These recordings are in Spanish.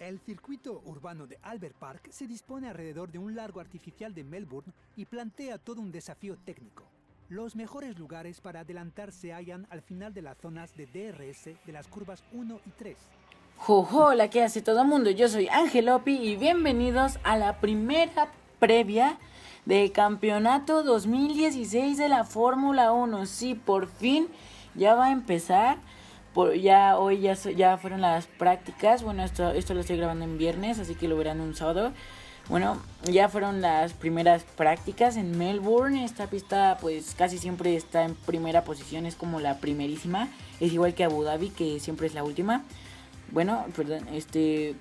El circuito urbano de Albert Park se dispone alrededor de un lago artificial de Melbourne y plantea todo un desafío técnico. Los mejores lugares para adelantar se hallan al final de las zonas de DRS de las curvas 1 y 3. Hola, ¿qué hace todo el mundo? Yo soy Angelopi y bienvenidos a la primera previa del campeonato 2016 de la Fórmula 1. Sí, por fin ya va a empezar. Hoy ya fueron las prácticas. Bueno, esto lo estoy grabando en viernes, así que lo verán un sábado. Bueno, ya fueron las primeras prácticas en Melbourne. Esta pista pues casi siempre está en primera posición, es como la primerísima. Es igual que Abu Dhabi, que siempre es la última. Bueno, perdón, les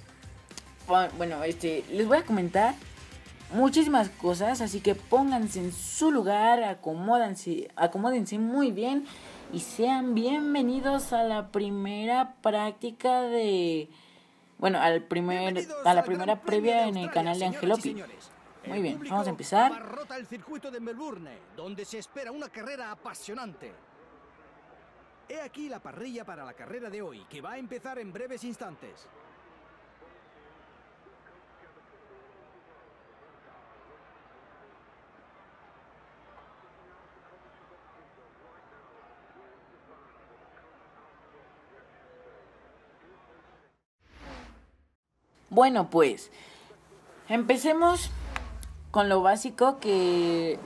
voy a comentar muchísimas cosas, así que pónganse en su lugar, acomódense muy bien y sean bienvenidos a la primera práctica a la primera previa en el canal de Angelopi. Muy bien, vamos a empezar. Abarrota el circuito de Melbourne, donde se espera una carrera apasionante. He aquí la parrilla para la carrera de hoy, que va a empezar en breves instantes. Bueno, pues empecemos con lo básico que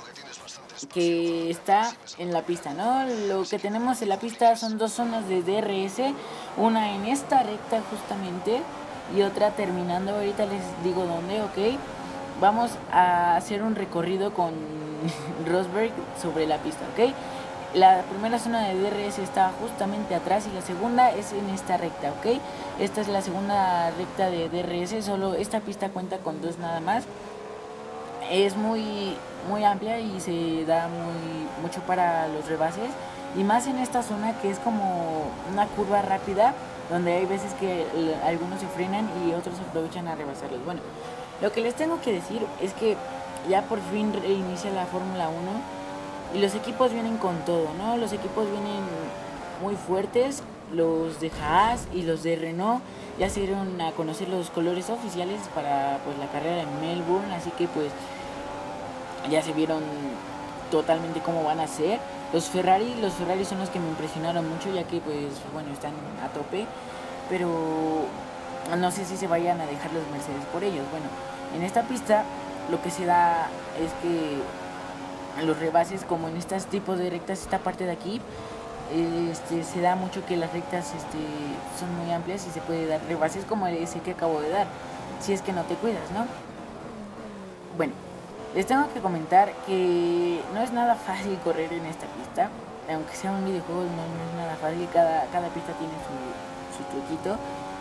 está en la pista, ¿no? Lo que tenemos en la pista son dos zonas de DRS, una en esta recta justamente y otra terminando, ahorita les digo dónde, ¿ok? Vamos a hacer un recorrido con Rosberg sobre la pista, ¿ok? La primera zona de DRS está justamente atrás y la segunda es en esta recta, ¿ok? Esta es la segunda recta de DRS, solo esta pista cuenta con dos nada más. Es muy amplia y se da mucho para los rebases, y más en esta zona que es como una curva rápida donde hay veces que algunos se frenan y otros aprovechan a rebasarlos. Bueno, lo que les tengo que decir es que ya por fin reinicia la Fórmula 1 y los equipos vienen con todo, ¿no? Los equipos vienen muy fuertes, los de Haas y los de Renault ya se dieron a conocer los colores oficiales para pues la carrera en Melbourne, así que pues ya se vieron totalmente cómo van a ser. Los Ferrari son los que me impresionaron mucho, ya que pues bueno, están a tope, pero no sé si se vayan a dejar los Mercedes por ellos. Bueno, en esta pista lo que se da es que los rebases, como en estos tipos de rectas, esta parte de aquí, se da mucho que las rectas son muy amplias y se puede dar rebases como ese que acabo de dar, si es que no te cuidas, ¿no? Bueno, les tengo que comentar que no es nada fácil correr en esta pista, aunque sea un videojuego, no es nada fácil. Cada pista tiene su truquito.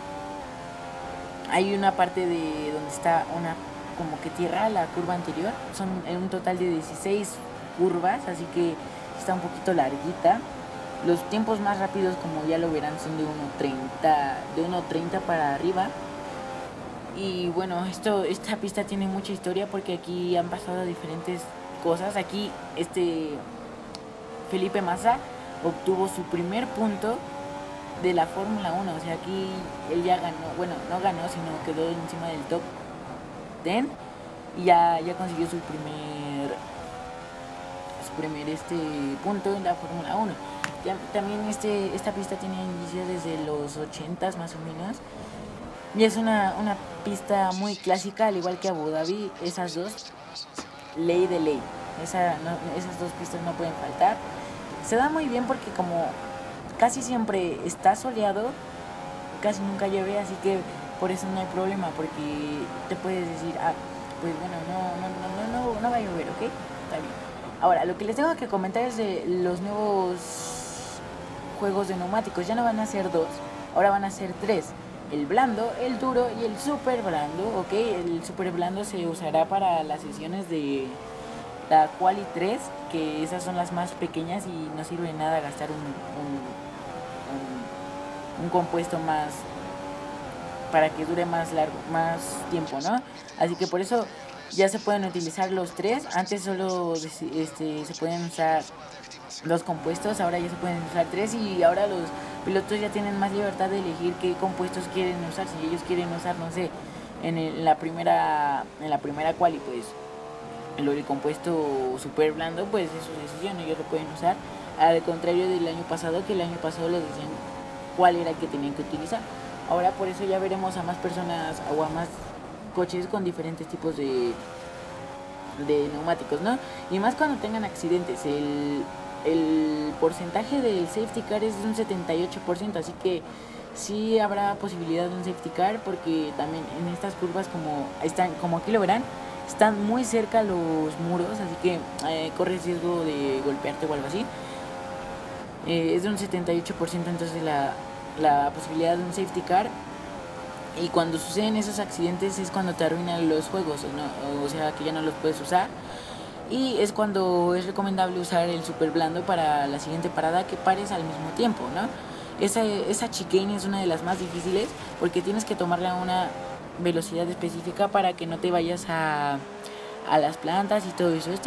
Hay una parte de donde está una como que tierra, la curva anterior, son en un total de 16 curvas, así que está un poquito larguita. Los tiempos más rápidos, como ya lo verán, son de 1.30 para arriba. Y bueno, esta pista tiene mucha historia porque aquí han pasado diferentes cosas. Aquí Felipe Massa obtuvo su primer punto de la Fórmula 1. O sea, aquí él ya ganó, bueno, no ganó, sino quedó encima del top 10 y ya consiguió su primer punto en la Fórmula 1. También esta pista tiene inicio desde los 80s más o menos. Y es una pista muy clásica, al igual que Abu Dhabi. Esas dos, ley de ley. Esas dos pistas no pueden faltar. Se da muy bien porque como casi siempre está soleado, casi nunca llueve, así que por eso no hay problema, porque te puedes decir, pues bueno, no va a llover, ¿ok? Está bien. Ahora, lo que les tengo que comentar es de los nuevos juegos de neumáticos. Ya no van a ser dos, ahora van a ser tres. El blando, el duro y el super blando, ¿ok? El super blando se usará para las sesiones de la Quali 3, que esas son las más pequeñas y no sirve de nada gastar un compuesto más para que dure más tiempo, ¿no? Así que por eso ya se pueden utilizar los tres. Antes solo se pueden usar dos compuestos, ahora ya se pueden usar tres, y ahora pilotos ya tienen más libertad de elegir qué compuestos quieren usar. Si ellos quieren usar, no sé, en la primera quali, pues el compuesto super blando, pues es su decisión, ellos lo pueden usar. Al contrario del año pasado, que el año pasado les decían cuál era el que tenían que utilizar. Ahora por eso ya veremos a más personas o a más coches con diferentes tipos de neumáticos, ¿no? Y más cuando tengan accidentes. El porcentaje del safety car es de un 78%, así que sí habrá posibilidad de un safety car, porque también en estas curvas, como aquí lo verán, están muy cerca los muros, así que corres riesgo de golpearte o algo así. Es de un 78% entonces la posibilidad de un safety car. Y cuando suceden esos accidentes es cuando te arruinan los juegos, ¿no? O sea que ya no los puedes usar. Y es cuando es recomendable usar el super blando para la siguiente parada, que pares al mismo tiempo, ¿no? Esa chicane es una de las más difíciles, porque tienes que tomarle a una velocidad específica para que no te vayas a las plantas y todo eso.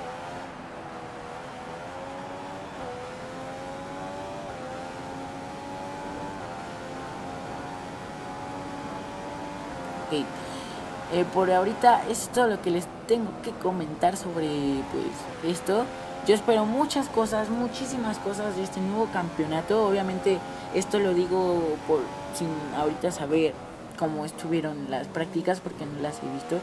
Okay. Por ahorita es todo lo que les tengo que comentar sobre pues esto. Yo espero muchas cosas, muchísimas cosas de este nuevo campeonato. Obviamente esto lo digo sin ahorita saber cómo estuvieron las prácticas, porque no las he visto.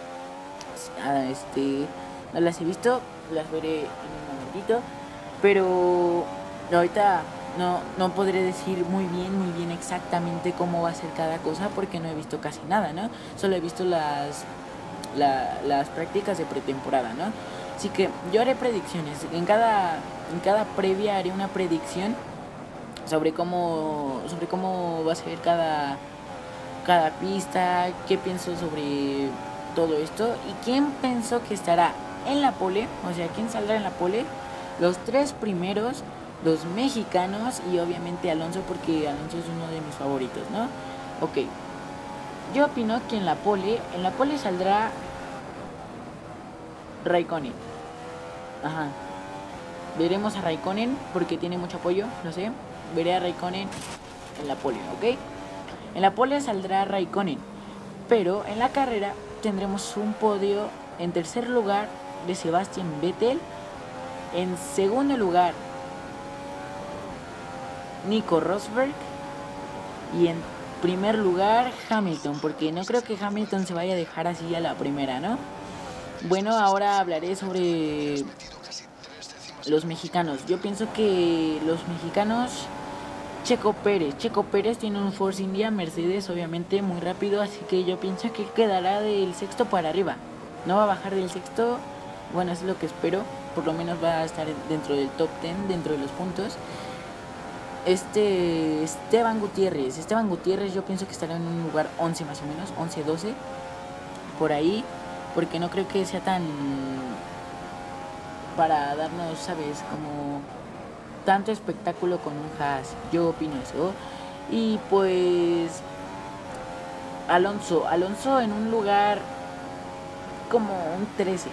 No las he visto, las veré en un momentito. Pero ahorita no podré decir muy bien exactamente cómo va a ser cada cosa, porque no he visto casi nada, ¿no? Solo he visto las prácticas de pretemporada, ¿no? Así que yo haré predicciones. En cada previa haré una predicción sobre cómo va a ser cada pista, qué pienso sobre todo esto y quién pienso que estará en la pole, o sea, quién saldrá en la pole. Los 3 primeros, los mexicanos y obviamente Alonso, porque Alonso es uno de mis favoritos, ¿no? Ok, yo opino que en la pole saldrá Raikkonen. Ajá. Veremos a Raikkonen porque tiene mucho apoyo, lo sé. Veré a Raikkonen en la pole, ¿ok? En la pole saldrá Raikkonen, pero en la carrera tendremos un podio en tercer lugar de Sebastian Vettel, en segundo lugar Nico Rosberg y en primer lugar Hamilton, porque no creo que Hamilton se vaya a dejar así a la primera, ¿no? Bueno, ahora hablaré sobre los mexicanos. Yo pienso que los mexicanos, Checo Pérez tiene un Force India Mercedes, obviamente muy rápido, así que yo pienso que quedará del sexto para arriba. No va a bajar del sexto, bueno, eso es lo que espero. Por lo menos va a estar dentro del top 10, dentro de los puntos. Esteban Gutiérrez yo pienso que estará en un lugar 11 más o menos, 11-12, por ahí, porque no creo que sea tan para darnos, ¿sabes? Como tanto espectáculo con un Haas. Yo opino eso. Y pues Alonso en un lugar como un 13.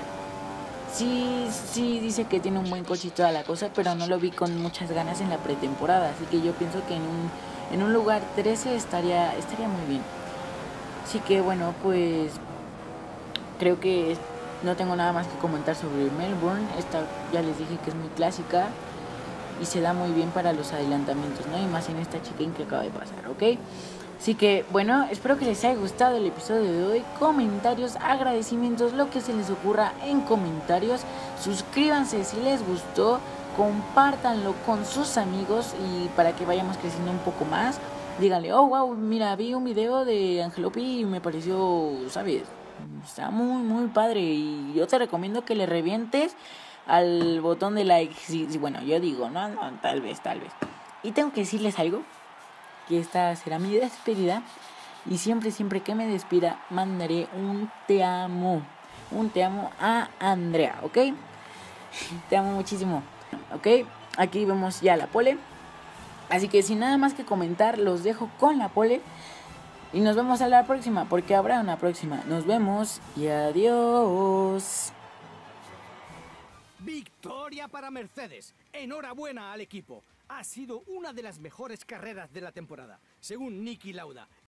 Sí dice que tiene un buen coche y toda la cosa, pero no lo vi con muchas ganas en la pretemporada, así que yo pienso que en un lugar 13 estaría muy bien. Así que bueno, pues creo que no tengo nada más que comentar sobre Melbourne. Esta ya les dije que es muy clásica y se da muy bien para los adelantamientos, ¿no? Y más en esta chicane que acaba de pasar, ¿ok? Así que, bueno, espero que les haya gustado el episodio de hoy. Comentarios, agradecimientos, lo que se les ocurra en comentarios. Suscríbanse si les gustó, compártanlo con sus amigos y para que vayamos creciendo un poco más. Díganle, oh, wow, mira, vi un video de Angelopi y me pareció, ¿sabes? Está muy padre y yo te recomiendo que le revientes al botón de like. Sí, bueno, yo digo, no, tal vez. Y tengo que decirles algo, que esta será mi despedida y siempre que me despida mandaré un te amo a Andrea, ¿ok? Te amo muchísimo, ¿ok? Aquí vemos ya la pole, así que sin nada más que comentar los dejo con la pole y nos vemos a la próxima, porque habrá una próxima. Nos vemos y adiós. Victoria para Mercedes. Enhorabuena al equipo. Ha sido una de las mejores carreras de la temporada. Según Niki Lauda,